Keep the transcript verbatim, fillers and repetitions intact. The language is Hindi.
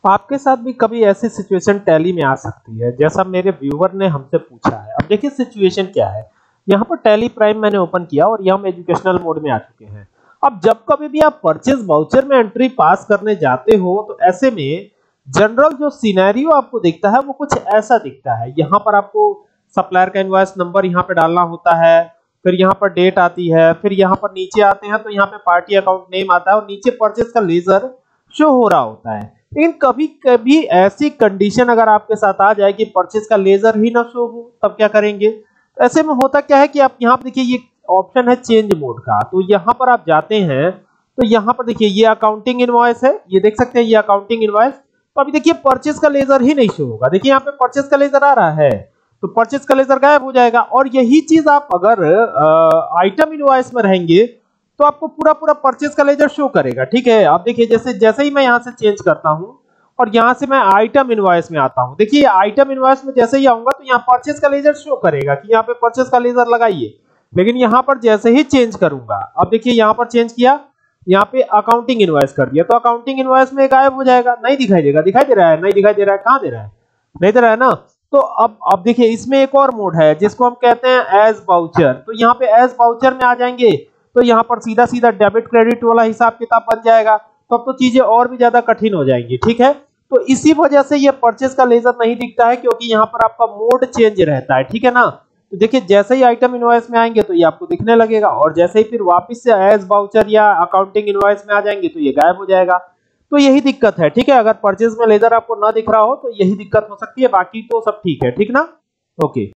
आपके साथ भी कभी ऐसी सिचुएशन टैली में आ सकती है जैसा मेरे व्यूअर ने हमसे पूछा है। अब देखिए सिचुएशन क्या है। यहाँ पर टैली प्राइम मैंने ओपन किया और यहाँ हम एजुकेशनल मोड में आ चुके हैं। अब जब कभी भी आप परचेज वाउचर में एंट्री पास करने जाते हो तो ऐसे में जनरल जो सिनेरियो आपको दिखता है वो कुछ ऐसा दिखता है। यहाँ पर आपको सप्लायर का इनवॉइस नंबर यहाँ पे डालना होता है, फिर यहाँ पर डेट आती है, फिर यहाँ पर नीचे आते हैं तो यहाँ पे पार्टी अकाउंट नेम आता है और नीचे परचेज का लेजर शो हो रहा होता है। लेकिन कभी कभी ऐसी कंडीशन अगर आपके साथ आ जाए कि परचेज का लेजर ही ना शो हो, तब क्या करेंगे? तो ऐसे में होता क्या है कि आप यहाँ पर देखिए ये ऑप्शन है चेंज मोड का, तो यहाँ पर आप जाते हैं तो यहाँ पर देखिए ये अकाउंटिंग इनवॉइस है, ये देख सकते हैं ये अकाउंटिंग इनवॉइस। तो अभी देखिए परचेज का लेजर ही नहीं शो होगा। देखिए यहाँ पे परचेज का लेजर आ रहा है तो परचेज का लेजर गायब हो जाएगा। और यही चीज आप अगर आइटम इनवॉइस में रहेंगे तो आपको पूरा पूरा परचेज का लेजर शो करेगा। ठीक है, आप देखिए जैसे जैसे ही मैं यहाँ से चेंज करता हूँ और यहाँ से मैं आइटम इनवॉइस में आता हूँ, देखिए आइटम इनवॉइस में जैसे ही आऊंगा तो यहाँ परचेज का लेजर शो करेगा कि यहाँ पे परचेज का लेजर लगाइए। लेकिन यहाँ पर जैसे ही चेंज करूंगा, अब देखिए यहाँ पर चेंज किया, यहाँ पे अकाउंटिंग इनवॉइस कर दिया तो अकाउंटिंग इनवॉइस में गायब हो जाएगा, नहीं दिखाई देगा। दिखाई दे रहा है? नहीं दिखाई दे रहा है। कहाँ दे रहा है? नहीं दे रहा है ना। तो अब अब देखिए इसमें एक और मोड है जिसको हम कहते हैं एज वाउचर। तो यहाँ पे एज वाउचर में आ जाएंगे तो यहाँ पर सीधा सीधा डेबिट क्रेडिट वाला हिसाब किताब बन जाएगा। तो अब तो चीजें और भी ज्यादा कठिन हो जाएंगी। ठीक है, तो इसी वजह से ये परचेज का लेजर नहीं दिखता है क्योंकि यहाँ पर आपका मोड चेंज रहता है। ठीक है ना। तो देखिए जैसे ही आइटम इनवॉइस में आएंगे तो ये आपको दिखने लगेगा और जैसे ही फिर वापस से एज वाउचर या अकाउंटिंग इनवॉइस में आ जाएंगे तो ये गायब हो जाएगा। तो यही दिक्कत है। ठीक है, अगर परचेज में लेजर आपको ना दिख रहा हो तो यही दिक्कत हो सकती है, बाकी तो सब ठीक है। ठीक ना। ओके।